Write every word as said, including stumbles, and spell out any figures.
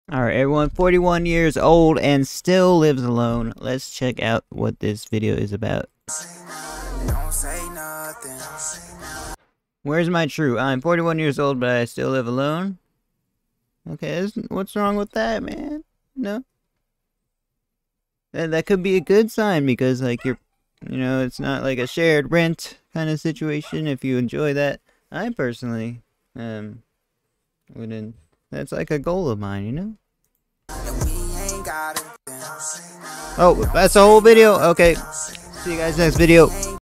Alright, everyone, forty-one years old and still lives alone. Let's check out what this video is about. Where's my true? I'm forty-one years old, but I still live alone? Okay, what's wrong with that, man? No? That, that could be a good sign because, like, you're, you know, it's not like a shared rent kind of situation if you enjoy that. I personally, um, wouldn't. That's like a goal of mine, you know? Oh, that's the whole video? Okay. See you guys next video.